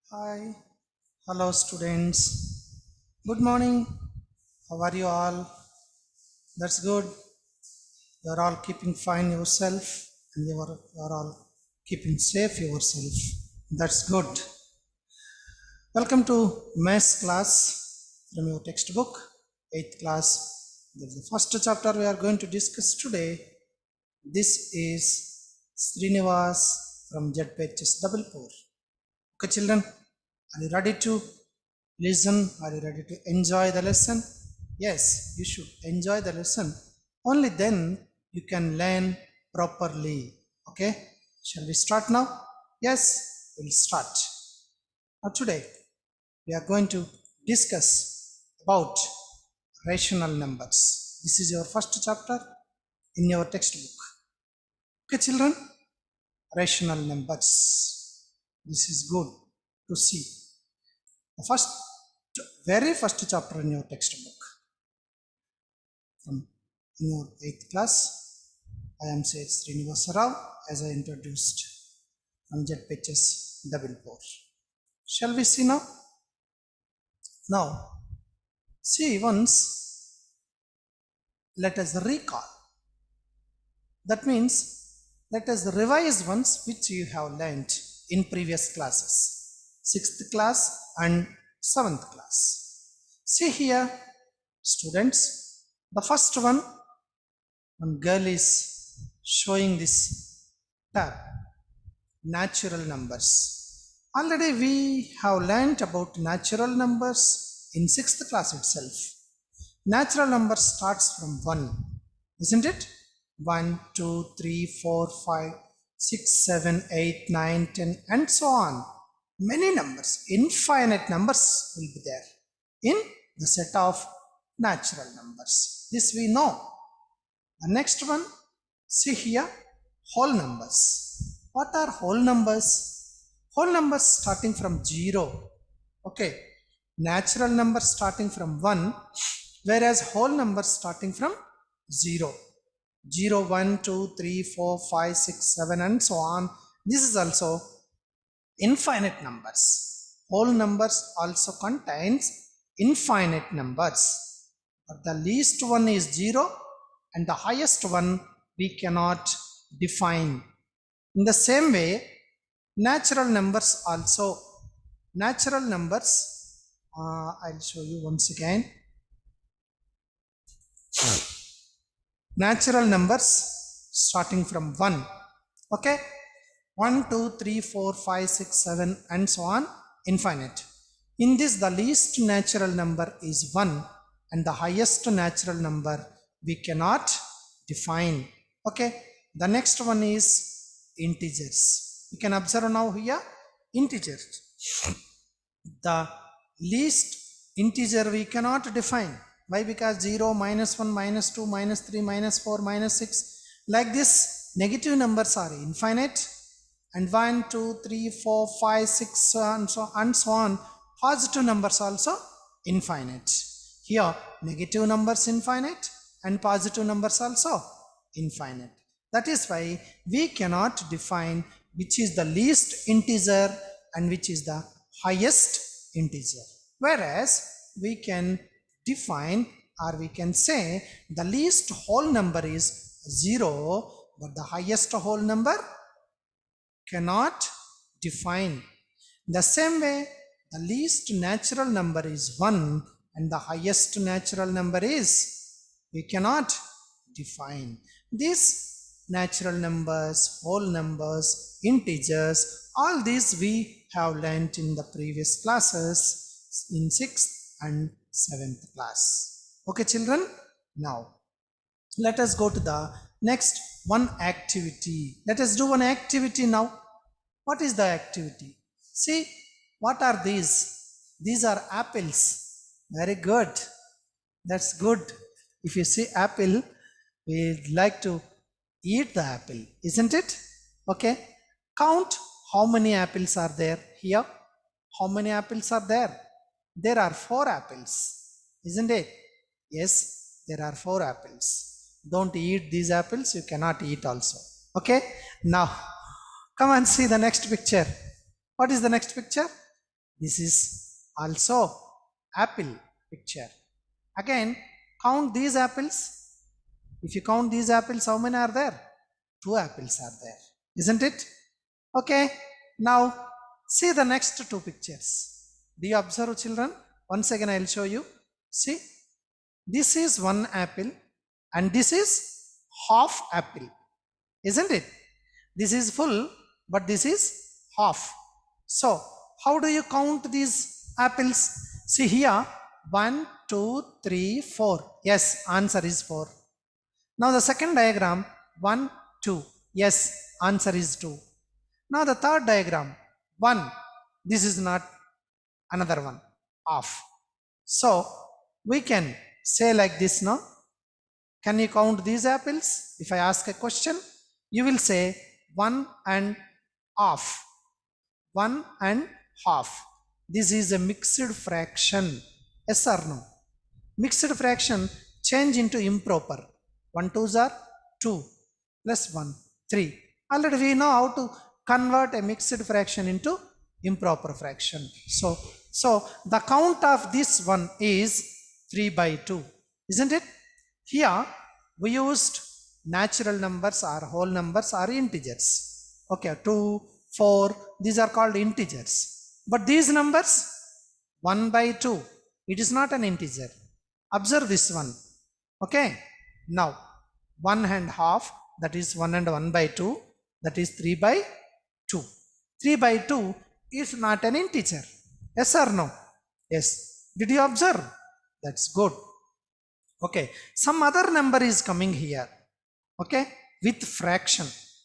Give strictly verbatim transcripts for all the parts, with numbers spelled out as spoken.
Hi, hello students. Good morning. How are you all? That's good. You are all keeping fine yourself and you are, you are all keeping safe yourself. That's good. Welcome to maths class from your textbook, eighth class. This is the first chapter we are going to discuss today. This is Srinivas from Z P H S Double Four. Okay, children, are you ready to listen? Are you ready to enjoy the lesson? Yes, you should enjoy the lesson. Only then you can learn properly. Okay, shall we start now? Yes, we'll start. Now today we are going to discuss about rational numbers. This is your first chapter in your textbook. Okay, children, rational numbers. This is good to see. The first, very first chapter in your textbook. From in your eighth class, I am Syed Srinivasa Rao, as I introduced from Z P H S Double Four. Shall we see now? Now, see once, let us recall. That means, let us revise once which you have learnt in previous classes, sixth class and seventh class. See here, students, the first one, one girl is showing this tab, natural numbers. Already we have learnt about natural numbers in sixth class itself. Natural number starts from one, isn't it? one, two, three, four, five, six, seven, eight, nine, ten, and so on. Many numbers, infinite numbers will be there in the set of natural numbers. This we know. The next one, see here, whole numbers. What are whole numbers? Whole numbers starting from zero. Okay, natural numbers starting from one, whereas whole numbers starting from zero. zero, one, two, three, four, five, six, seven, and so on. This is also infinite numbers. Whole numbers also contains infinite numbers. But the least one is zero and the highest one we cannot define. In the same way, natural numbers also. Natural numbers, uh, I'll show you once again. Natural numbers starting from one. Okay, one, two, three, four, five, six, seven, and so on, infinite. In this, the least natural number is one and the highest natural number we cannot define. Okay, the next one is integers. You can observe now here, integers. The least integer we cannot define. Why? Because zero, minus one, minus two, minus three, minus four, minus six, like this, negative numbers are infinite, and one, two, three, four, five, six, and so, and so on, positive numbers also infinite. Here, negative numbers infinite and positive numbers also infinite. That is why we cannot define which is the least integer and which is the highest integer. Whereas we can define, or we can say, the least whole number is zero, but the highest whole number cannot define. The same way, the least natural number is one and the highest natural number is, we cannot define. These natural numbers, whole numbers, integers, all these we have learnt in the previous classes in sixth and seventh class. Okay, children, now let us go to the next one activity. Let us do one activity now. What is the activity? See, what are these? These are apples. Very good. That's good. If you see apple, we'd like to eat the apple, isn't it? Okay. Count how many apples are there here. How many apples are there? There are four apples, isn't it? Yes, there are four apples. Don't eat these apples, you cannot eat also. Okay, now come and see the next picture. What is the next picture? This is also apple picture. Again, count these apples. If you count these apples, how many are there? Two apples are there, isn't it? Okay, now see the next two pictures. Do you observe, children? Once again I will show you. See, this is one apple and this is half apple, isn't it? This is full, but this is half. So how do you count these apples? See here, one, two, three, four. Yes, answer is four. Now the second diagram, one, two. Yes, answer is two. Now the third diagram, one. This is not another one, half. So we can say like this now. Can you count these apples? If I ask a question, you will say one and half. One and half. This is a mixed fraction. Yes or no? Mixed fraction change into improper. One twos are two plus one, three. Already we know how to convert a mixed fraction into improper fraction. So, so the count of this one is three by two, isn't it? Here we used natural numbers or whole numbers or integers. Okay, two, four, these are called integers. But these numbers, one by two, it is not an integer. Observe this one. Okay, now one and half, that is one and one by two, that is three by two. three by two is not an integer. Yes or no? Yes. Did you observe? That's good. Okay, some other number is coming here. Okay, with fraction.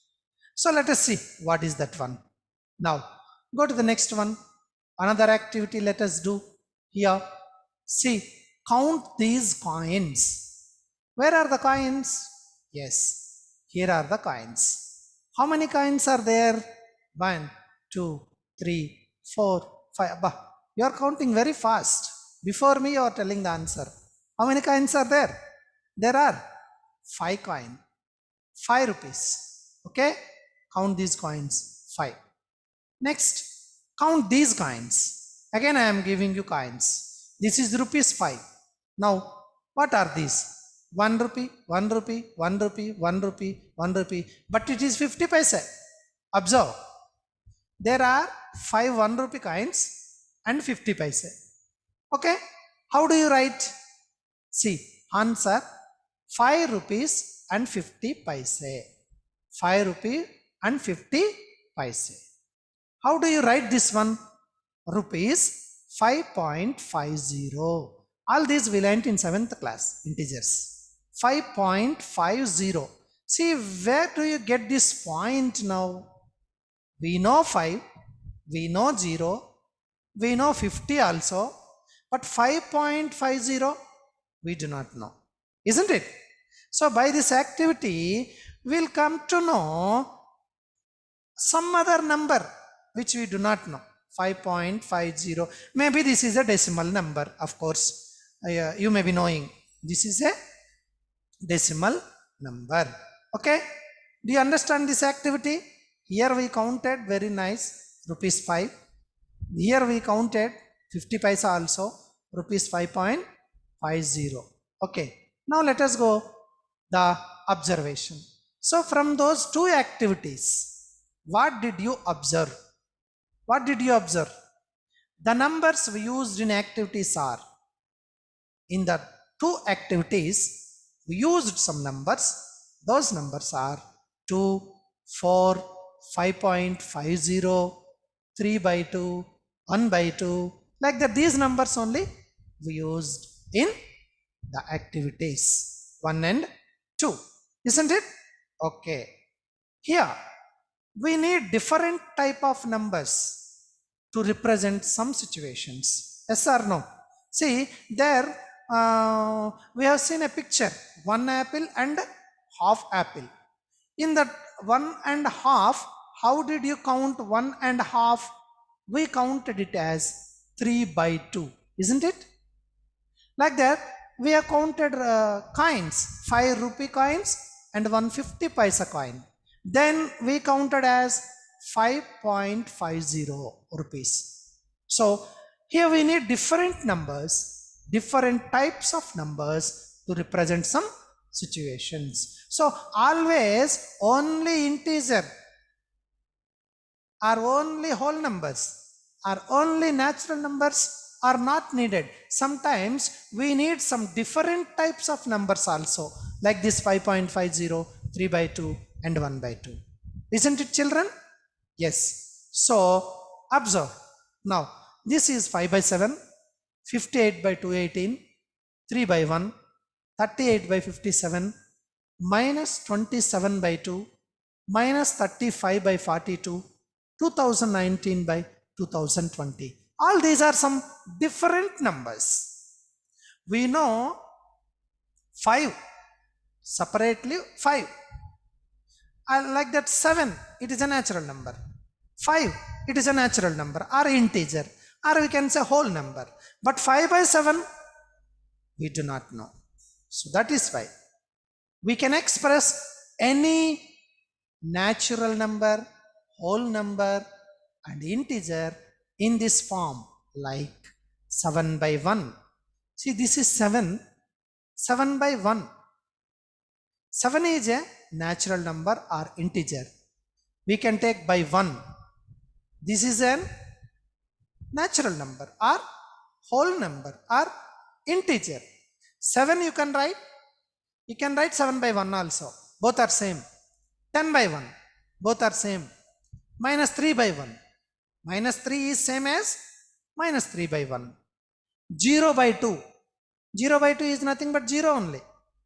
So let us see what is that one. Now go to the next one. Another activity let us do here. See, count these coins. Where are the coins? Yes, here are the coins. How many coins are there? One, two, three, four, five. You are counting very fast. Before me you are telling the answer. How many coins are there? There are five coins. Five rupees. Okay? Count these coins. Five. Next, count these coins. Again I am giving you coins. This is rupees five. Now, what are these? One rupee, one rupee, one rupee, one rupee, one rupee. But it is fifty paisa. Observe. There are five one rupee coins and fifty paisa. Okay? How do you write? See, answer five rupees and fifty paise. five rupee and fifty paise. How do you write this one? Rupees five point five zero. All these we learnt in seventh class, integers. five point five zero. See, where do you get this point now? We know five, we know zero, we know fifty also, but five point five zero we do not know, isn't it? So by this activity we'll come to know some other number which we do not know. Five point five zero. Maybe this is a decimal number, of course. Uh, you may be knowing this is a decimal number. Okay, do you understand this activity? Here we counted, very nice, rupees five. Here we counted fifty paisa also, rupees five point five zero. Okay, now let us go the observation. So from those two activities, what did you observe? What did you observe? The numbers we used in activities are, in the two activities we used some numbers. Those numbers are two, four, five point five zero, three by two, one by two, like that. These numbers only we used in the activities one and two, isn't it? Okay, here we need different type of numbers to represent some situations. Yes or no? See, there uh, we have seen a picture, one apple and half apple. In that one and half, how did you count one and half? We counted it as three by two, isn't it? Like that, we have counted uh, coins, five rupee coins and one fifty paisa coin. Then we counted as five point five zero rupees. So here we need different numbers, different types of numbers to represent some situations. So always only integer or only whole numbers or only natural numbers are not needed. Sometimes we need some different types of numbers also, like this five point five zero, three by two and one by two. Isn't it, children? Yes. So observe. Now this is five by seven, fifty-eight by two hundred eighteen, three by one, thirty-eight by fifty-seven, minus twenty-seven by two, minus thirty-five by forty-two, two thousand nineteen by two thousand twenty. All these are some different numbers. We know five separately, five. I like that. Seven, it is a natural number. Five, it is a natural number or integer, or we can say whole number. But five by seven, we do not know. So that is why we can express any natural number, whole number and integer in this form, like seven by one. See, this is seven, seven by one. seven is a natural number or integer. We can take by one. This is an natural number or whole number or integer. seven you can write, you can write seven by one also, both are same. ten by one, both are same. Minus three by one, minus three is same as minus three by one. zero by two, zero by two is nothing but zero only.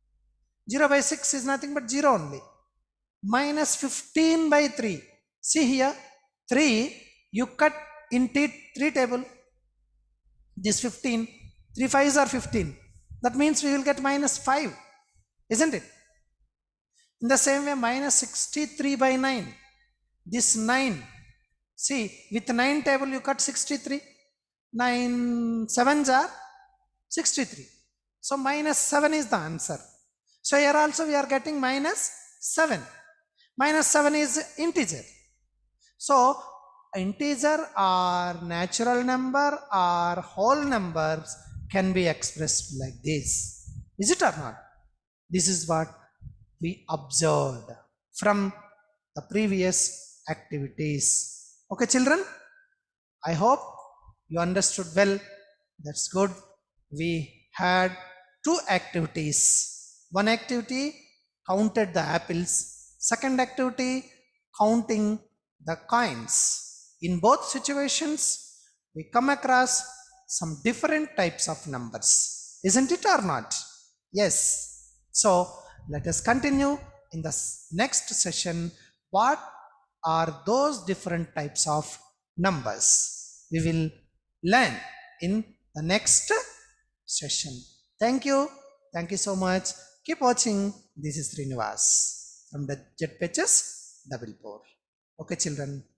zero by six is nothing but zero only. Minus fifteen by three, see here, three you cut in three table, this fifteen, three fives are fifteen, that means we will get minus five, isn't it? In the same way, minus sixty-three by nine, this nine, see, with nine table you cut sixty-three, nine sevens are sixty-three, so minus seven is the answer. So here also we are getting minus seven. Minus seven is integer. So integer or natural number or whole numbers can be expressed like this. Is it or not? This is what we observed from the previous activities. Okay, children? I hope you understood well. That's good. We had two activities. One activity counted the apples. Second activity counting the coins. In both situations, we come across some different types of numbers. Isn't it or not? Yes. So let us continue in the next session. What are those different types of numbers? We will learn in the next session. Thank you. Thank you so much. Keep watching. This is Srinivas from the Jet Pitches Double Pour. Okay, children.